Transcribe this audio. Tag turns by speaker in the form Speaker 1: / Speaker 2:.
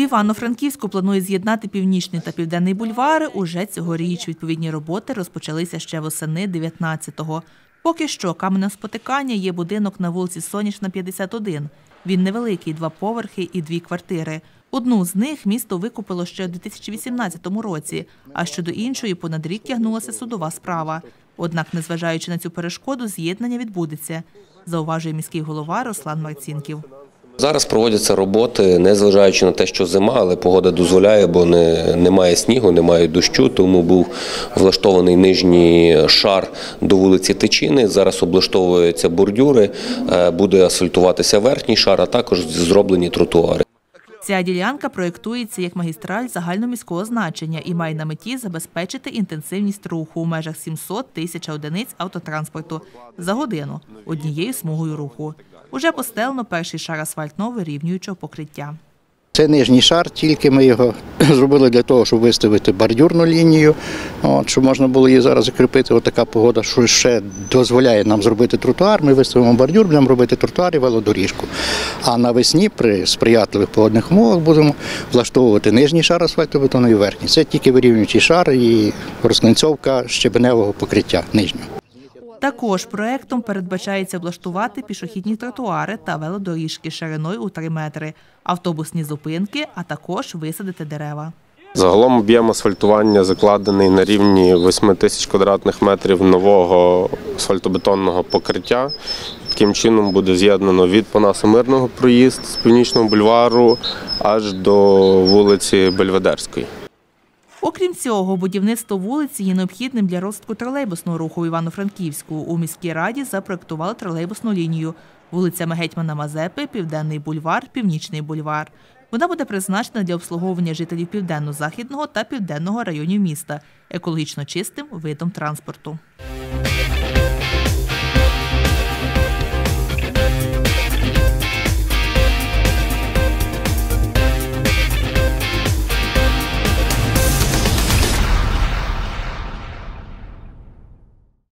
Speaker 1: Івано-Франківську планує з'єднати Північний та Південний бульвари уже цьогоріч. Відповідні роботи розпочалися ще восени 19-го. Поки що каменем спотикання є будинок на вулиці Сонячна, 51. Він невеликий, 2 поверхи і 2 квартири. Одну з них місто викупило ще у 2018 році, а щодо іншої понад рік тягнулася судова справа. Однак, незважаючи на цю перешкоду, з'єднання відбудеться, зауважує міський голова Руслан Марцінків.
Speaker 2: Зараз проводяться роботи, незважаючи на те, що зима, але погода дозволяє, бо немає снігу, немає дощу, тому був влаштований нижній шар до вулиці Тичини. Зараз облаштовуються бордюри, буде асфальтуватися верхній шар, а також зроблені тротуари.
Speaker 1: Ця ділянка проєктується як магістраль загальноміського значення і має на меті забезпечити інтенсивність руху у межах 700 тисяч одиниць автотранспорту за годину однією смугою руху. Уже постелено перший шар асфальтного вирівнюючого покриття.
Speaker 3: Це нижній шар, тільки ми його зробили для того, щоб виставити бордюрну лінію, щоб можна було її зараз закріпити. Ось така погода, що ще дозволяє нам зробити тротуар. Ми виставимо бордюр, будемо робити тротуар і велодоріжку. А навесні при сприятливих погодних умовах будемо влаштовувати нижній шар асфальтобетону і верхній. Це тільки вирівнюючий шар і розклинцовка щебеневого покриття нижнього.
Speaker 1: Також проєктом передбачається облаштувати пішохідні тротуари та велодоріжки шириною у 3 метри, автобусні зупинки, а також висадити дерева.
Speaker 4: Загалом об'єм асфальтування закладений на рівні 8 тисяч квадратних метрів нового асфальтобетонного покриття. Таким чином буде з'єднано від Панаса Мирного проїзд з Північного бульвару аж до вулиці Бельведерської.
Speaker 1: Окрім цього, будівництво вулиці є необхідним для розвитку тролейбусного руху в Івано-Франківську. У міській раді запроектували тролейбусну лінію вулицями Гетьмана Мазепи, Південний бульвар, Північний бульвар. Вона буде призначена для обслуговування жителів Південно-Західного та Південного районів міста екологічно чистим видом транспорту.